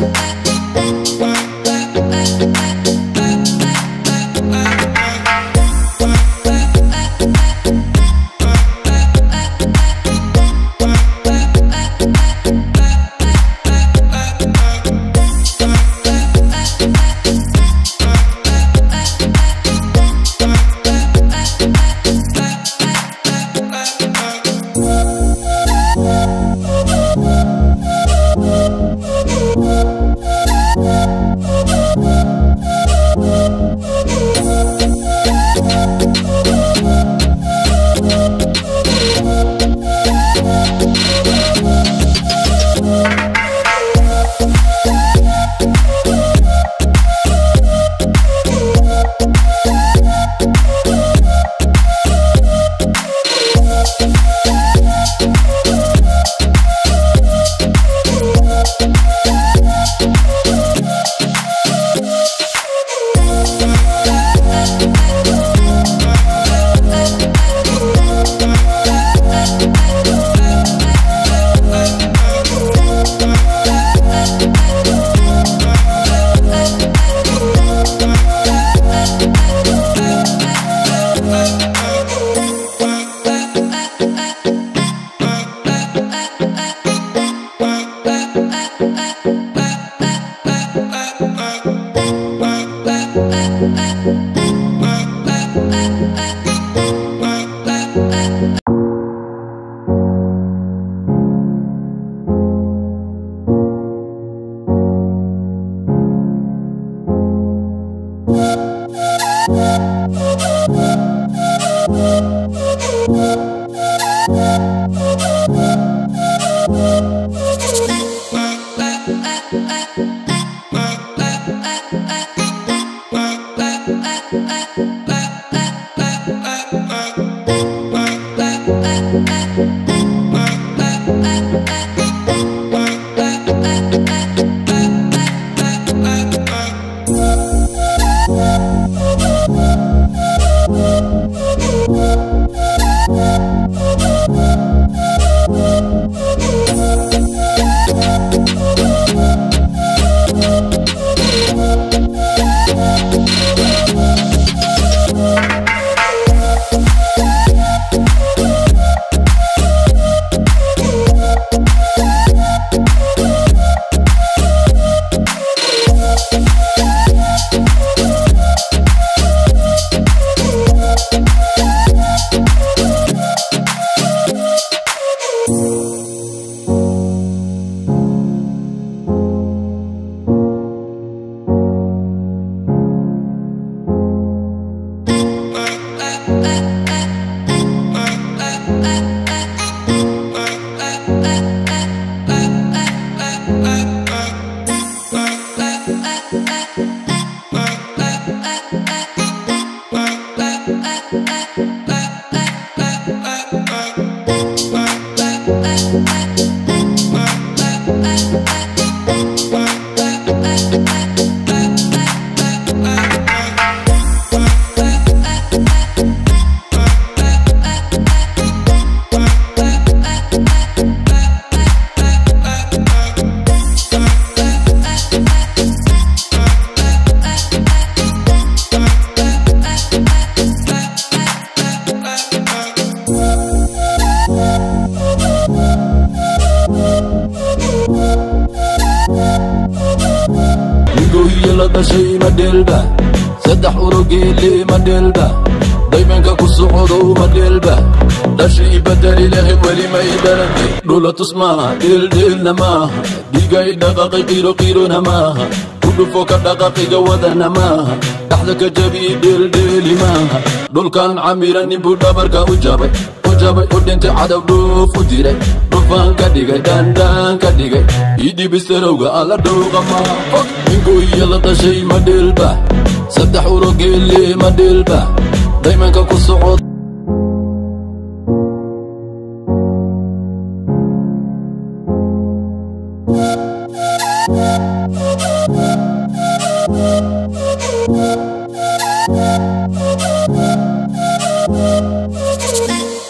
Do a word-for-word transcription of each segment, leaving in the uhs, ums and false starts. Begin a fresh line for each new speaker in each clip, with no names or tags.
شيء مدلبه سدح ورقي اللي مدلبه دايما كسعودو مدلبه لا شيء بدل له ولي ما يدرني دولا تسمع دل دل نما دقاي دقاقي قيلو قيلو نما كل فوق دقاقي جودا نما تحتك جبي دل دل ما دول كان عميرني بودا بركا وجابي وجابي ودنت عدو دوف وديري دوفان كديغي داندان كديغي يدي بسروغا على دوغا ما منكو يلا تشي مدلبه سدح ورقي اللي مدلبه دايما كسعود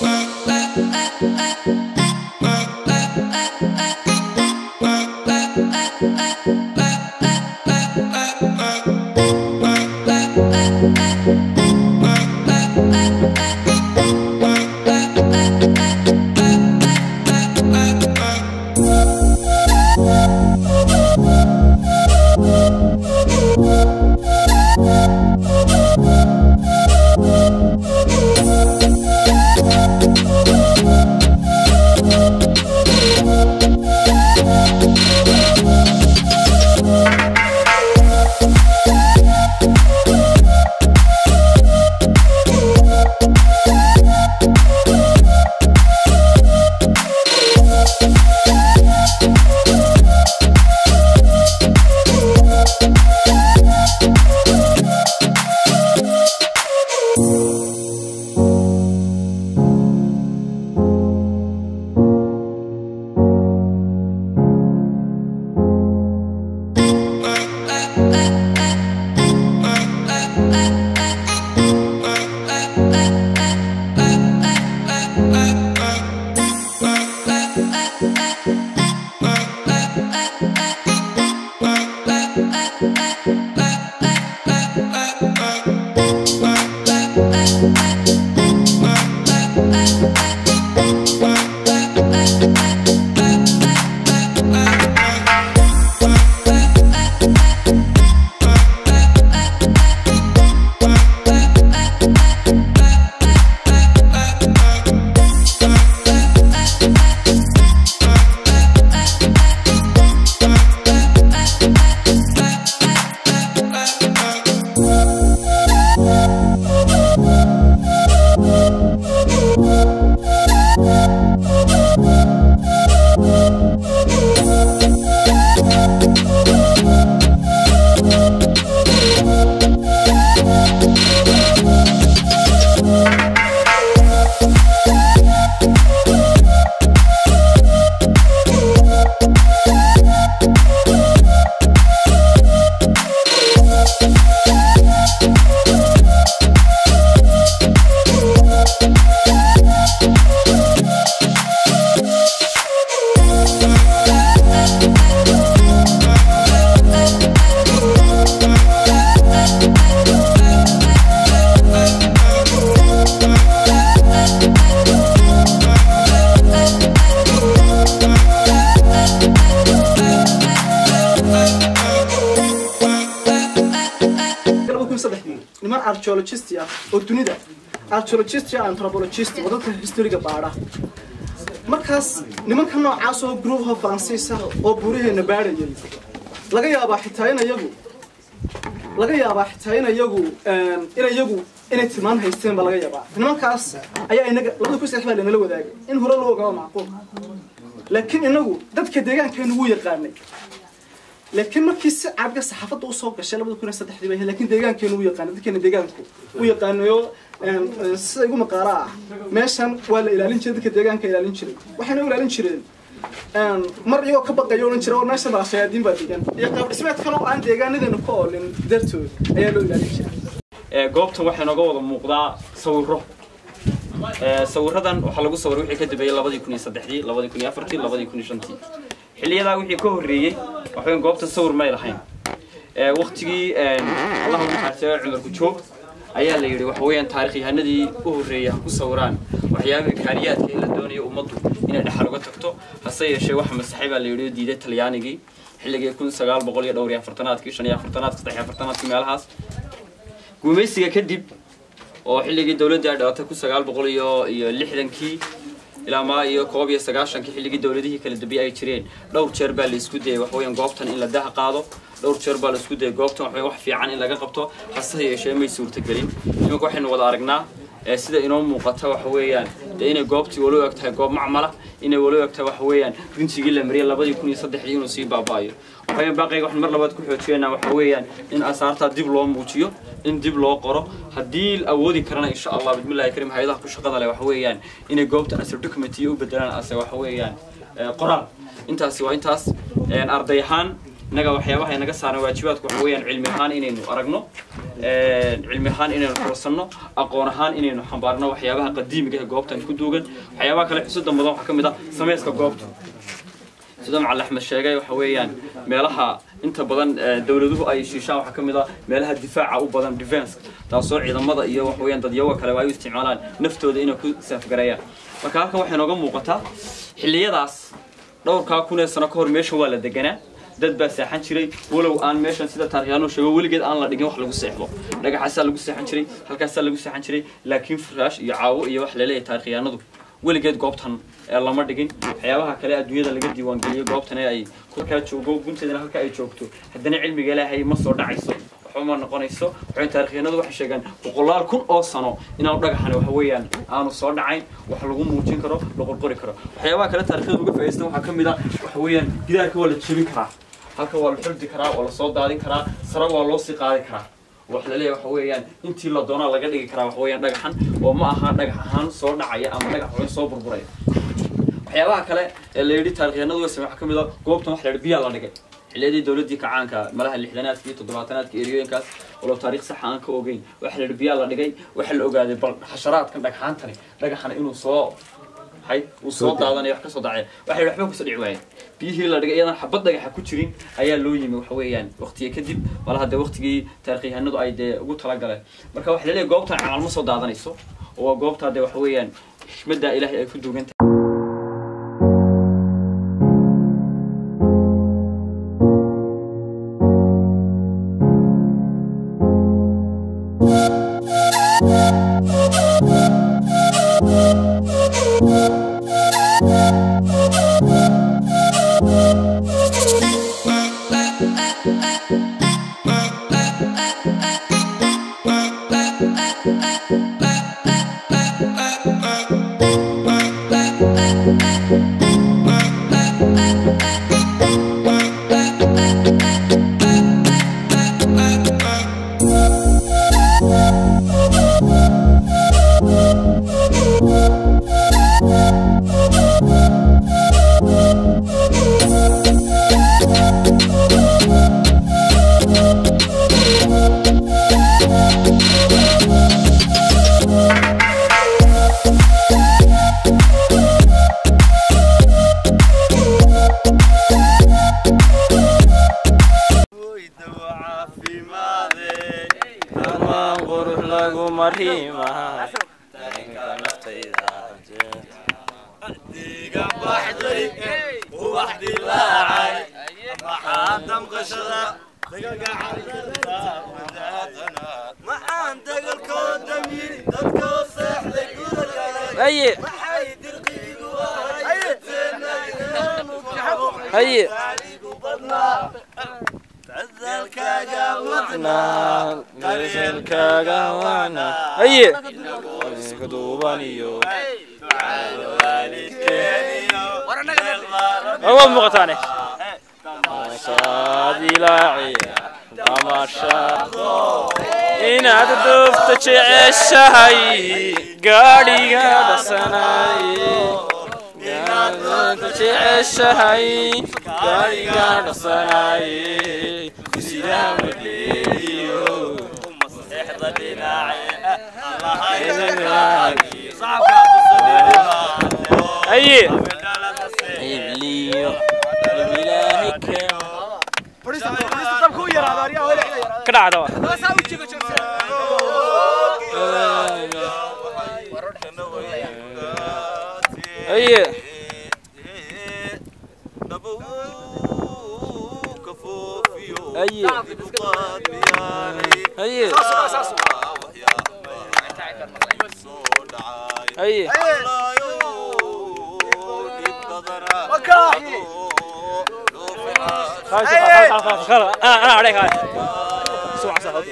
I niman archaeologist ah oo dunida archaeologist iyo anthropologist wadada historyga baara markaas nimanka noocaas oo group of Faransiis ah oo buuraheena baarayay laga yaabaa xitaa in iyagu laga yaabaa xitaa in iyagu in iyagu inay tilmaan haysteen ba laga yaabaa nimankaas ayaa inaga labada ku sax baa la wadaagay in hore loo ogaado macquul laakiin inagu dadka deegaankeenu wuu yaqaanay لكن ما كيس عبد صحافته وصوب كشلة بدو كنا ستة حديبه لكن ديجان كانوا يقانون دي كانوا ديجانكو ويقانون يو سيقول مقارعة ماشان ولا إلى لين شدك ديجان كإلى لين شري وحنا ولا لين شري مرة يو كبق يو شري وناس ما شاهدين بديجان يقاب سمعت كانوا عن ديجان إذا نقول إن درتو أيلو إلى لين شري
قابته وحنا جوا مقطع صوره صور هذا وحلقوا صور وحي كده بيلا بدي يكون يصدحدي لا بدي يكون يفرتي لا بدي يكون يشنتي حلية وحي كهرية وحين قابت الصور ما يلحين وقتي اللهم حتى عمر كتشوف أيها اللي يري وحويان تاريخي هندي كهرية كصوران وحياة كاريات كلا الدنيا ومضوا إن الحلقات تكتو هصير شيء واحد من الصحيبة اللي يريد ديدة تليانيجي حلقة يكون سجال بقولي دوري فرتنات كيشان يا فرتنات قطع فرتنات في مالهاس قوميسي كدب وحلقة الدولة دي عداتها كل سجال بقولي يا لحدن كي إلى ما يا كوبي سجاشن كي حلقة الدولة دي كل دبي أي ترين لو تشرب الإسكودة وحويان قابتن إلا ده قاضو لو تشرب الإسكودة قابتن وحوي واحد في عن إلا قابته حسه شيء ما يصير تقولين يوم كوحين وضع رجنا سيدا إنهم مقطع وحويان لأن قابتي ولو وقتها قاب معملة إنه ولو وقتها وحويان بنتي جل مريء الله بدي يكون يصدق حين وصيب بابايو وحين باقي واحد مرة بعد كل حوتينا وحويان إن أسعارتها دبلوم موتيو إن دبلو قرا هديل أودي كرنا إن شاء الله بسم الله الكريم هيدا كل شقة على وحويان إن قابت أسر دوكمنتي وبدلنا أسر وحويان قرا أنت سوى أنت أس إن أرضيهان نجا وحياة نجا صار واجبات وحويان علميهان إنه أرجنا علميهان إنه فرصنا أقوانهان إنه حبارنا وحياة قديم جه قابت إن كدوجن حياة كله حسد الموضوع حكم ده سميس كقابت sida macallin Axmed sheegay waxa weeyaan meelaha inta badan dawladuhu ay shiishaan waxa kamid ah meelaha difaaca u badan defense taasoo ciidamada iyo wax weeyaan dad yawa kale ay u isticmaalaan naftooda inay ku saafgareeyaan marka halkan waxay nooga muuqataa xilliyadaas dhowrka kun ee sano ka hor meesha waa la deganaa dad baa saaxan jiray walow aan meeshan sida taariikhyaano sheego weligeed aan la dhigin wax lagu seexdo dhagaxaasa lagu seexan jiray halkaas lagu seexan jiray laakiin firaash iyo caawo iyo wax la leeyahay taariikhyaanadu weligeed goobtan lama dhigin waxyaabaha kale adduunyada laga diiwaan geliyo goobtan ay ku ka joogo gunteedana halka ay joogto haddana cilmiga ilaahay ma soo dhacayso waxuma noqonayso waxay taariikhyaanadu waxay sheegaan boqolaal kun oo sano inaan dhagaxan wax weeyaan aanu soo dhacayn wax lagu muujin karo la qorqori karo waxyaabaha kale taariikhda uga faa'iideystaan waxa kamid ah wax weeyaan gidaarka waa la jebin karaa halka waa la xirdi karaa waa la soo daadin karaa sare waa loo sii qaadi karaa wax la leeyahay wax weeyaan intii la doona laga dhigi karaa wax weeyaan dhagaxan oo ma aha dhagax ahaan soo dhacaya ama dhagax weyn soo burburaya waxyaabaha kale ee la yiri taariikhyaanadu way sameeyaan kamid ah goobtan wax la yiri biya la dhigay xilladii dawladii kacaanka malaha lixdanaadka iyo toddobaatanaadka eriyooyinkaas oo taariikh sax aan ka ogeyn wax la yiri biya la dhigay waxa la ogaaday bal xasharaadkan dhagaxaantani dhagaxana inuu soo hay uu soo daadanayo wax ka soo dhacay waxa waxba ku soo dhici waayay biyihii la dhigay iyadan xabad dhagaxa ku jirin ayaa loo yimi wax weeyaan waqtiga kadib malaha de waqtigii taariikhyahanadu ay de ugu tala galeen marka wax la leeyahay goobtan camal ma soo daadanayso oo goobta de wax weeyaan xishmada ilaahay ay ku duugan
هي هي تعذلك قاوعنا تعذلك قاوعنا هي كدوبانيو تعال والدكينيو هو مقطعني صادي لاعي دمشق إن أدفت الشهي قاري قاد السناي أدفت الشهي قاري قاد السناي سلام الليل إحدى ديناعي الله أي أي الليل بلاهك كده عدوا أيه أيه أيه أيه خلاص خلاص خلاص خلاص انا انا عليك هاي سوع سهل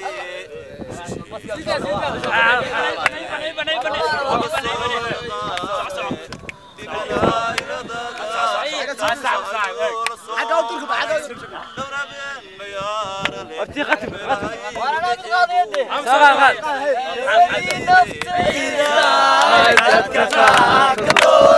ختم ختم